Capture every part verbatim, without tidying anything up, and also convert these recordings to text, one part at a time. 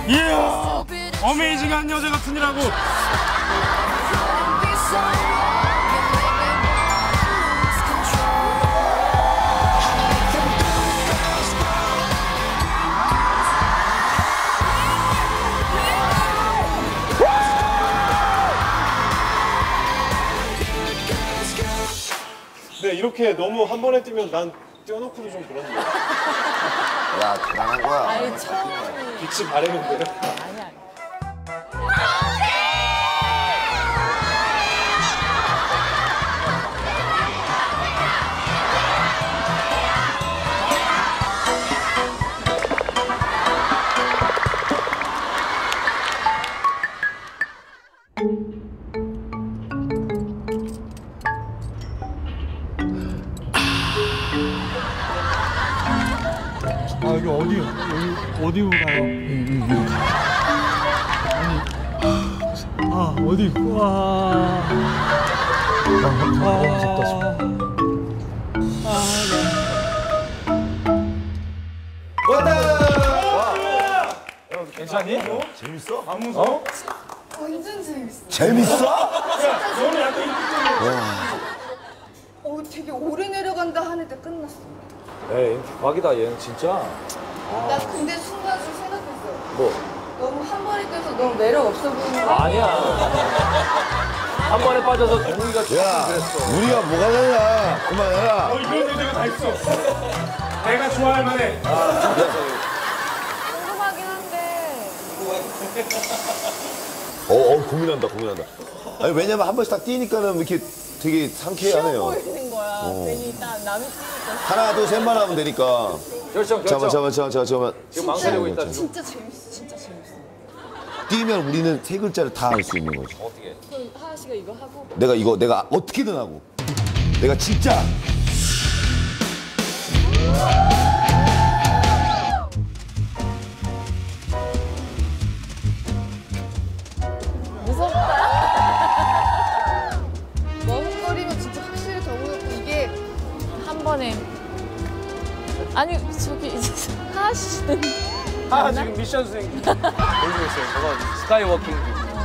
이야, 어메이징한 여자 같으니라고. 네, 이렇게 너무 한 번에 뛰면 난 뛰어놓고도 좀 그런데. 야, 대단한 거야. 아니, 처음. 빛이 바래는데요? 아니, 아니. 아, 여기 어디요? 여기 어디로 가요? 여기, 여기로 가요. 아니, 아, 어디, 와. 아, 너무 무섭다, 지금. 아, 네. 왔다! 괜찮니? 재밌어? 안 무서워? 완전 재밌어. 재밌어? 야, 너는 약간 이렇게 어, 되게 오래 내려간다 하는데 끝났어. 에이, 대박이다, 얘는 진짜. 나 근데 순간 좀 생각했어. 뭐? 너무 한 번에 뛰어서 너무 매력 없어 보이는 거 아니야. 한 번에 빠져서 동욱이가 야, 조금 그랬어. 우리가 뭐가 되냐? 그만해라. 어, 이런 여자가 다 있어. 내가 좋아할 만해. 궁금하긴 한데. 어, 어, 고민한다, 고민한다. 아니, 왜냐면 한 번씩 딱 뛰니까는 이렇게 되게 쉬워 상쾌하네요. 보이는 거야. 어. 괜히 딱 남이 뛰니까. 하나, 둘, 셋만 하면 되니까. 결정, 잠깐만, 결정. 잠깐만, 잠깐만, 잠깐만. 지금 망설이고 있다, 지금. 진짜 재밌어. 진짜 재밌어. 뛰면 우리는 세 글자를 다 할 수 있는 거지. 어떻게? 그럼 하하 씨가 이거 하고. 내가 이거, 내가 어떻게든 하고. 내가 진짜. 무섭다. 머뭇거리면 진짜 확실히 더 무섭고 이게 한 번에. 아니, 저기, 하하 씨는. 아, 지금 미션 수행 보여주고 있어요. 저거 스카이워킹.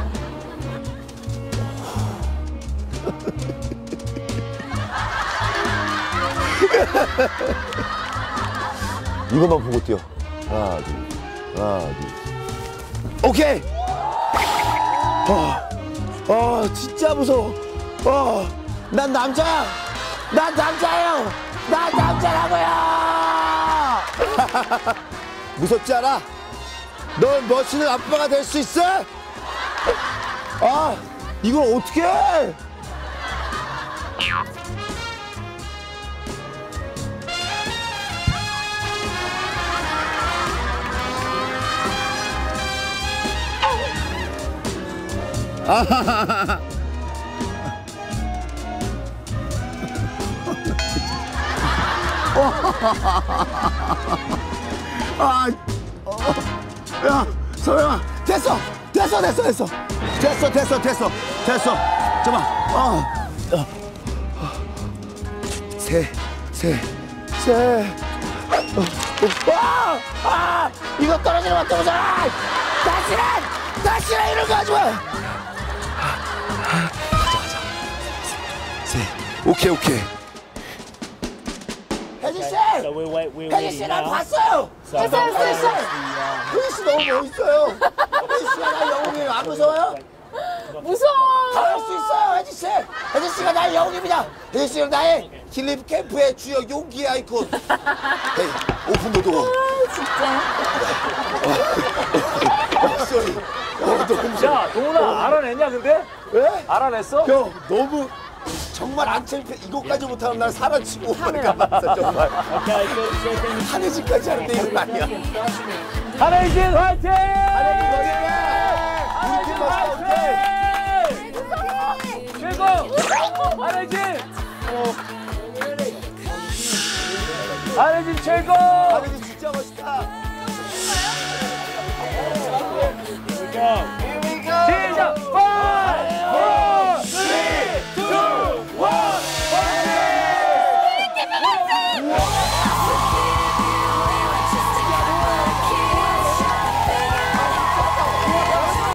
이것만 보고 뛰어. 하나, 둘, 하나, 둘. 오케이! 아, 아, 진짜 무서워. 아, 난 남자야! 난 남자예요! 난 남자라고요! 무섭지 않아? 넌 멋있는 아빠가 될 수 있어? 아, 이걸 어떻게 해? 아하하하. 아, 어, 야, 소영아, 됐어, 됐어, 됐어, 됐어, 됐어, 됐어, 됐어, 됐어. 잠깐만, 어, 어, 세, 세, 세. 어, 어, 아, 아, 이거 떨어지는 거 떨어져라. 다시는, 다시는 이런 거 하지 마. 가자, 가자. 세, 오케이, 오케이. 혜진 씨! 혜진 씨, 나 봤어요! 했어, 했어, 했어. 혜진 씨 너무 멋있어요! 혜진 씨가 날 영웅이에요. 안 무서워요? 무서워. 잘할 수 있어요, 혜진 씨! 혜진 씨가 나의 영웅입니다! 혜진 씨는 나의 힐립 캠프의 주요 용기의 아이콘! 헤이, 오픈도 도어! 진짜. 어, 쏘리. 어, 너무 야, 동훈아, 알아냈냐, 근데? 왜? 알아냈어? 형, 너무 정말 안 창피해. 이것까지 못하면 날 사라치고 오빠가 봤어, 정말. 한혜진까지 하는데 이건 아니야. 한혜진 화이팅! 한혜진 화이팅! 우리 팀 화이팅! 최고! 한혜진! 한혜진 최고! 한혜진 진짜 멋있다.